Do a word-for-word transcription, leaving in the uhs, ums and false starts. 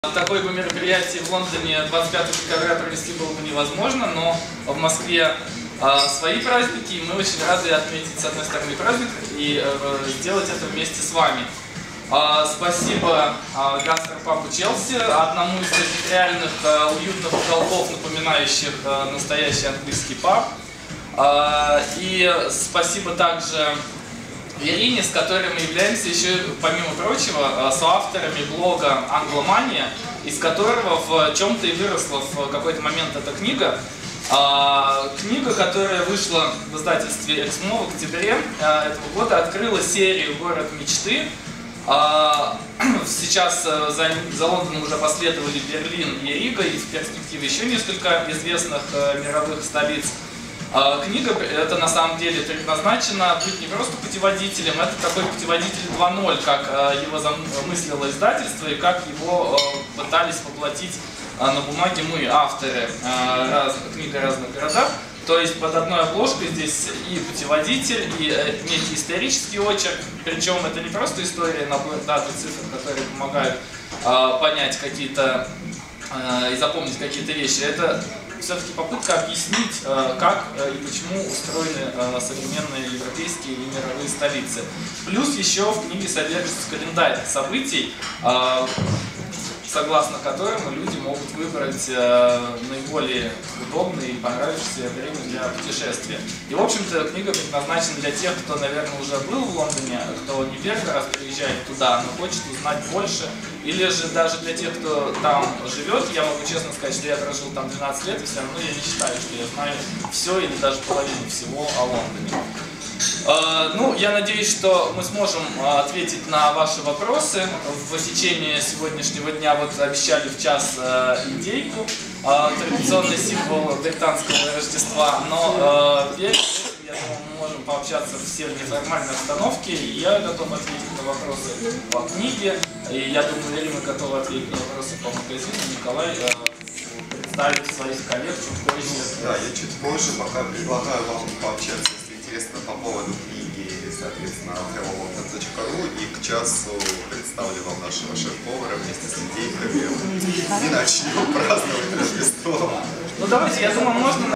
Такое бы мероприятие в Лондоне двадцать пятого декабря провести было бы невозможно, но в Москве э, свои праздники, и мы очень рады отметить, с одной стороны, праздник и э, сделать это вместе с вами. Э, спасибо э, гастропабу Челси, одному из таких реальных э, уютных уголков, напоминающих э, настоящий английский паб. Э, и спасибо также Ирине, с которой мы являемся еще, помимо прочего, соавторами блога «Англомания», из которого в чем-то и выросла в какой-то момент эта книга. Книга, которая вышла в издательстве «Эксмо» в октябре этого года, открыла серию «Город мечты». Сейчас за, за Лондоном уже последовали Берлин и Рига, и в перспективе еще несколько известных мировых столиц. Книга это на самом деле предназначена быть не просто путеводителем, это такой путеводитель два ноль, как его замыслило издательство и как его пытались воплотить на бумаге мы, авторы разных, книг о разных городах. То есть под одной обложкой здесь и путеводитель, и некий исторический очерк, причем это не просто история, набор дат и цифр, которые помогают понять какие-то и запомнить какие-то вещи. Это все-таки попытка объяснить, как и почему устроены современные европейские и мировые столицы. Плюс еще в книге содержится календарь событий, согласно которым люди могут выбрать наиболее удобное и понравившееся время для путешествия. И, в общем-то, книга предназначена для тех, кто, наверное, уже был в Лондоне, кто не первый раз приезжает туда, но хочет узнать больше. Или же даже для тех, кто там живет, я могу честно сказать, что я прожил там двенадцать лет, и все равно я не считаю, что я знаю все или даже половину всего о Лондоне. Ну, я надеюсь, что мы сможем ответить на ваши вопросы в течение сегодняшнего дня. Вот обещали в час индейку, традиционный символ британского Рождества, но перед этим, я думаю, мы можем пообщаться все в неформальной обстановке, и я готов ответить на вопросы по книге, и я думаю, Ирина готова ответить на вопросы по магазину, Николай представит свою коллекцию позже. Да, я чуть позже пока предлагаю вам пообщаться, интересно, по поводу книги, соответственно, hello london точка ру, и к часу представлю вам нашего шеф-повара вместе с индейками и начнем праздновать Рождество. Ну давайте, я думаю, можно